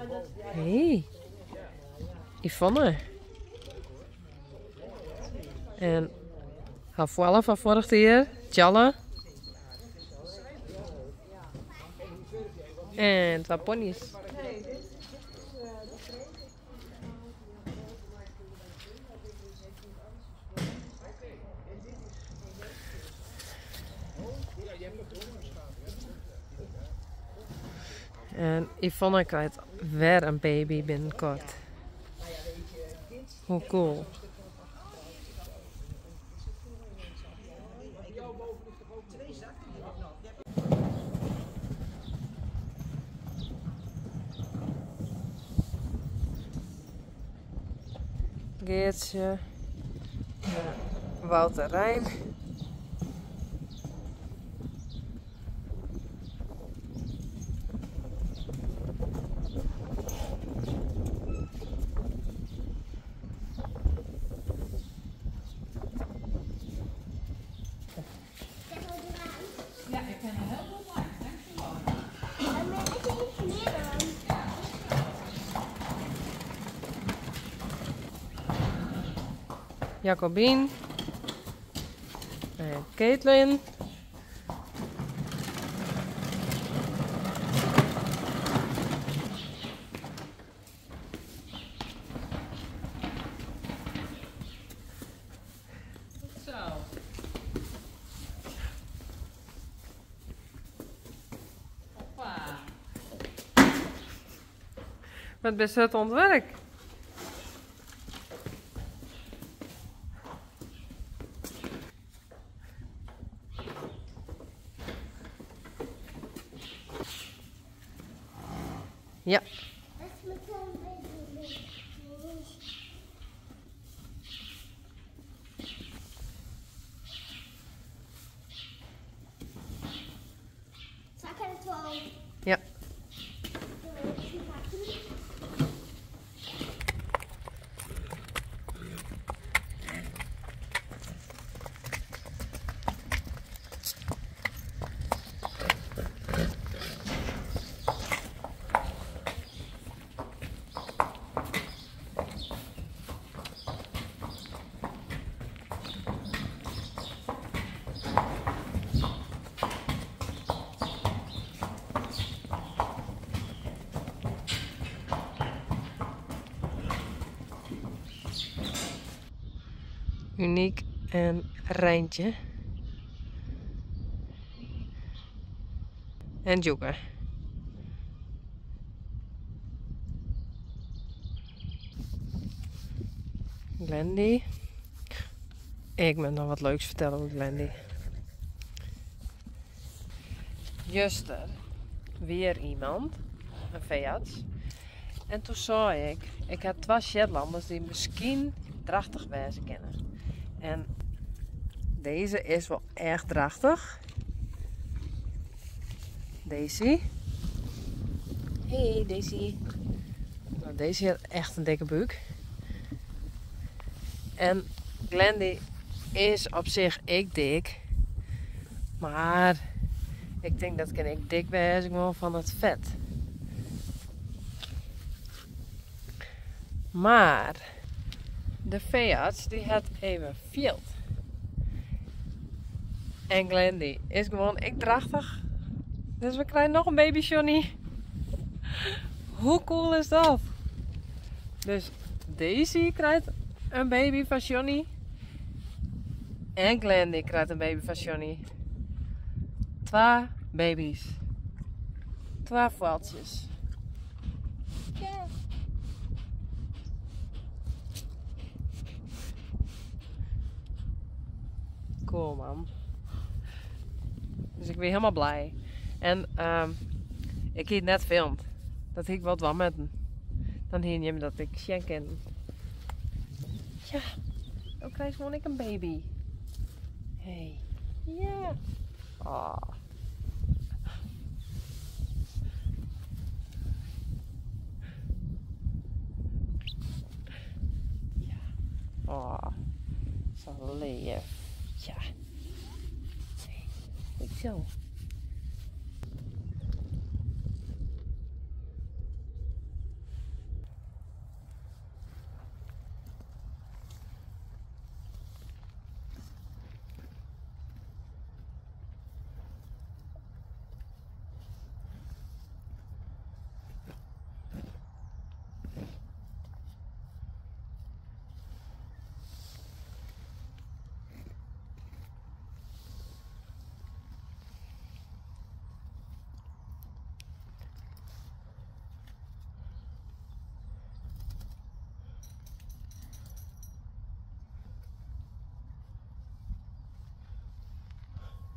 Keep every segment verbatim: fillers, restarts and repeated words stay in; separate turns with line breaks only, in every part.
Hey, Yvonne. En haar volle van vorig jaar, Tjalla. En twee ponies. En Yvonne krijgt weer een baby binnenkort. Hoe cool. Geertje. Uh, Wouter Rijn. Jacobien. En Caitlin.
Zo. Hoppa.
Wat best het ontwerp. Ja. Ja. Uniek en Rijntje. En Joeke. Glendy. Ik moet nog wat leuks vertellen over Glendy. Juster. Weer iemand. Een veearts. En toen zei ik, ik had twee Shetlanders die misschien drachtig wezen kennen. En deze is wel echt drachtig. Daisy. Hey Daisy. Nou, Daisy heeft echt een dikke buik. En Glendy is op zich ik dik. Maar ik denk dat kan ik dik wezen gewoon van het vet. Maar de veearts die had even field. En Glendy is gewoon ik drachtig. Dus we krijgen nog een baby Johnny. Hoe cool is dat? Dus Daisy krijgt een baby van Johnny. En Glendy krijgt een baby van Johnny. Twee baby's. Twee valtjes. Ja. Cool man. Dus ik ben helemaal blij. En um, ik heb net filmd. Dat ik wat wat met hem. Dan hier je me dat ik schenken. Ja. Dan krijg je gewoon ik een baby. Hey. Ja. Oh. Ja. Oh. Zo lief. Ja. Goed zo.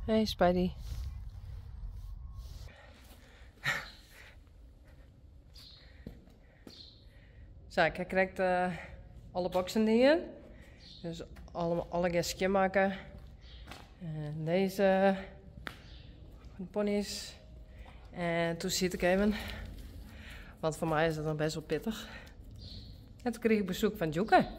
Hey Spidey. Zo, ik krijg uh, alle boxen hier. Dus alle, alle keer schoonmaken. En deze de ponies. En toen zit ik even. Want voor mij is het dan best wel pittig. En toen kreeg ik bezoek van Joeke.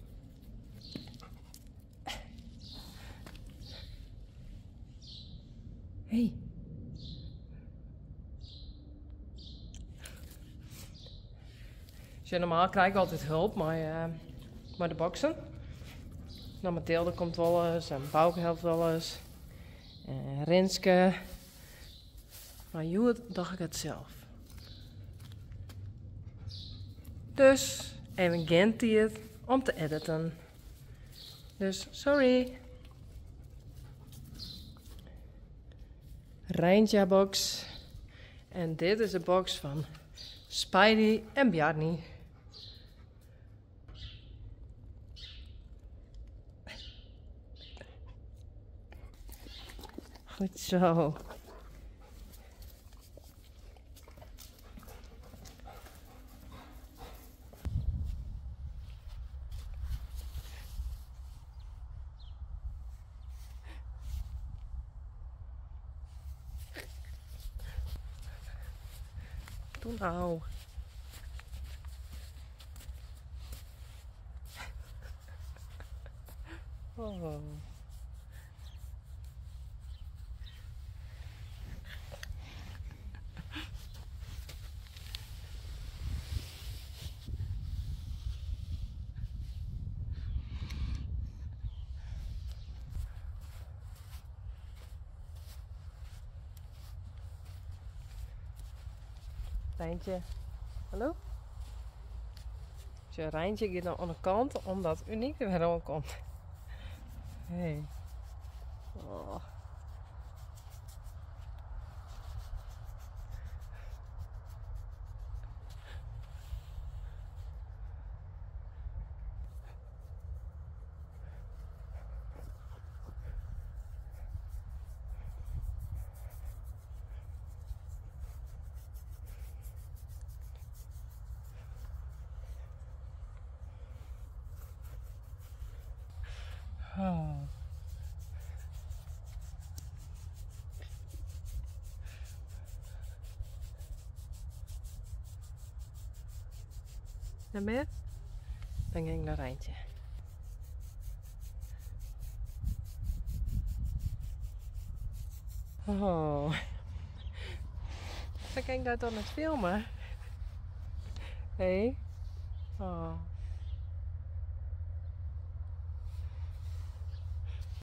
Hey. Dus ja, normaal krijg ik altijd hulp, maar, uh, maar de boksen. Nou, Mathilde komt wel eens en Bouke helpt wel eens. En Renske. Maar Joet dacht ik het zelf. Dus even gent hij het om te editen. Dus sorry. Rijntja box. En dit is de box van Spidey en Bjarni. Goed zo. Doe nou. Oh. Rijntje, hallo? Dus je Rijntje gaat dan aan de kant, omdat Uniek er weer aan komt. Hey. Oh. Oh. En meer? Dan ging ik naar Rijntje. Oh. Dan kan ik daar dan het filmen. Hé? Hey? Oh.